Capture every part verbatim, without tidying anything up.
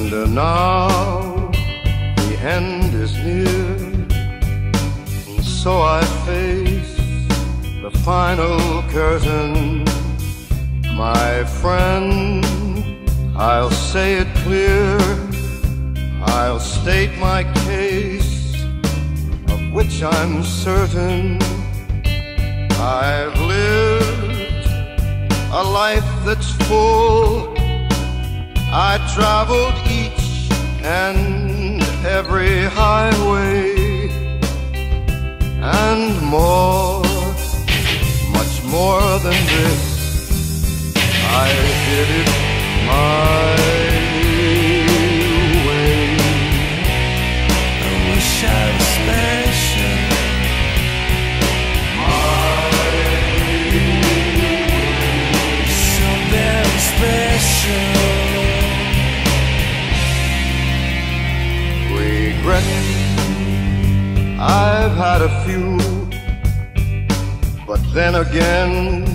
And uh, now the end is near, and so I face the final curtain. My friend, I'll say it clear, I'll state my case, of which I'm certain. I've lived a life that's full. I traveled each and every highway, and more, much more than this, I did it my way. I wish I was special. My way. So very special. Regrets, I've had a few, but then again,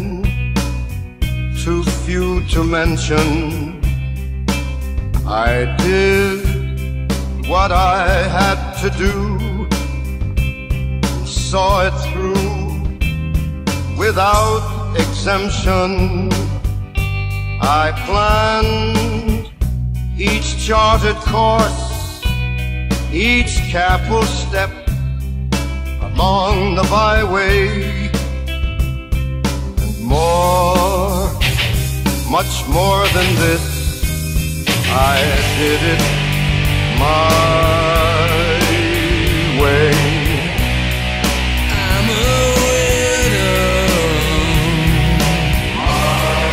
too few to mention. I did what I had to do, saw it through without exemption. I planned each charted course, each careful step along the byway, and more, much more than this, I did it my way. I'm a widow. My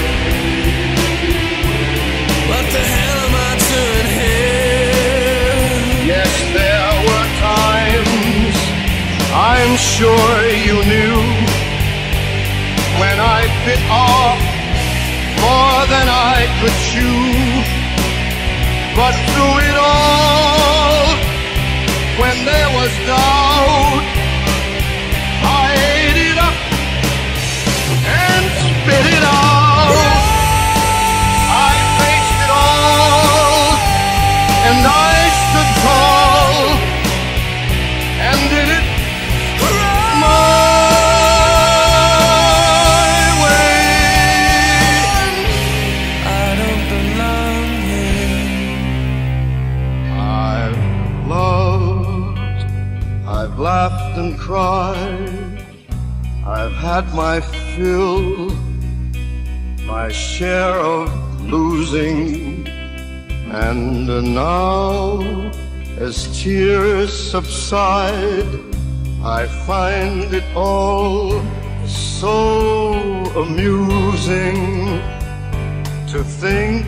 way. What the hell am I doing here? Yes, there were times, I'm sure you knew, when I bit off more than I could chew. But through it all, when there was doubt, I ate it up and spit it out. I faced it all, and I stood tall and did it my I've laughed and cried, I've had my fill, my share of losing, and now, as tears subside, I find it all so amusing to think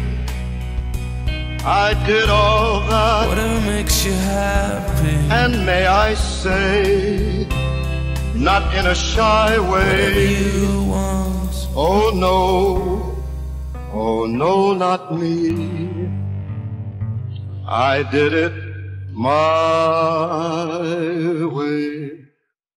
I did all that. Whatever makes you happy. And may I say, not in a shy way, whatever you want. Oh no, oh no, not me. I did it my way.